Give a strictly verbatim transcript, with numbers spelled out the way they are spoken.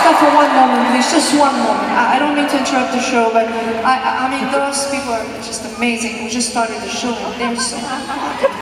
stop for one moment, please. Just one moment. I, I don't mean to interrupt the show, but I, I mean, those people are just amazing. We just started the show and they're so